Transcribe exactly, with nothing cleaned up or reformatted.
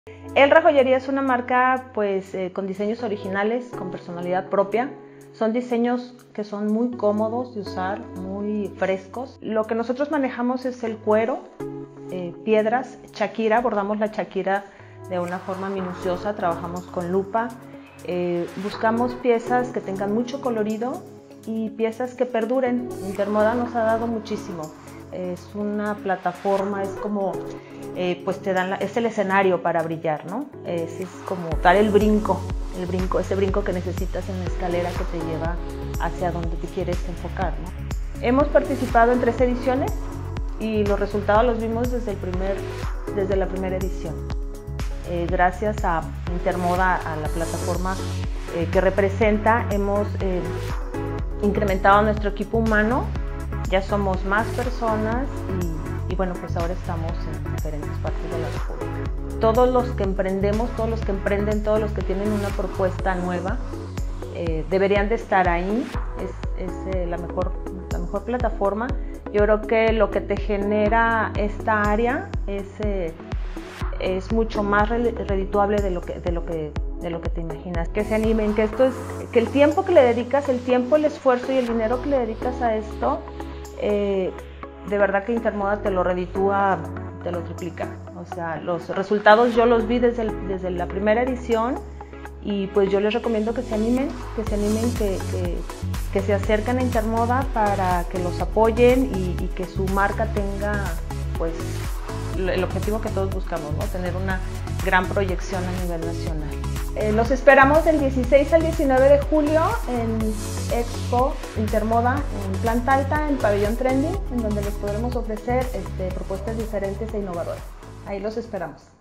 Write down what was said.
Elra Joyería es una marca pues, eh, con diseños originales, con personalidad propia. Son diseños que son muy cómodos de usar, muy frescos. Lo que nosotros manejamos es el cuero, eh, piedras, chaquira, bordamos la chaquira de una forma minuciosa, trabajamos con lupa. Eh, buscamos piezas que tengan mucho colorido y piezas que perduren. Intermoda nos ha dado muchísimo. Es una plataforma, es como, eh, pues te dan la, es el escenario para brillar, ¿no? Es, es como dar el brinco, el brinco, ese brinco que necesitas en la escalera que te lleva hacia donde te quieres enfocar, ¿no? Hemos participado en tres ediciones y los resultados los vimos desde, el primer, desde la primera edición. Eh, gracias a Intermoda, a la plataforma eh, que representa, hemos eh, incrementado nuestro equipo humano. Ya somos más personas y, y bueno, pues ahora estamos en diferentes partes de la República. Todos los que emprendemos, todos los que emprenden, todos los que tienen una propuesta nueva, eh, deberían de estar ahí. Es, es eh, la, mejor, la mejor plataforma. Yo creo que lo que te genera esta área es, eh, es mucho más redituable de lo que, de lo que de lo que te imaginas. Que se animen, que esto es, que el tiempo que le dedicas, el tiempo, el esfuerzo y el dinero que le dedicas a esto, eh, de verdad que Intermoda te lo reditúa, te lo triplica. O sea, los resultados yo los vi desde, el, desde la primera edición y pues yo les recomiendo que se animen, que se animen, que, que, que se acerquen a Intermoda para que los apoyen y, y que su marca tenga pues el objetivo que todos buscamos, ¿no? Tener una gran proyección a nivel nacional. Eh, los esperamos del dieciséis al diecinueve de julio en Expo Intermoda en Planta Alta, en Pabellón Trending, en donde les podremos ofrecer este, propuestas diferentes e innovadoras. Ahí los esperamos.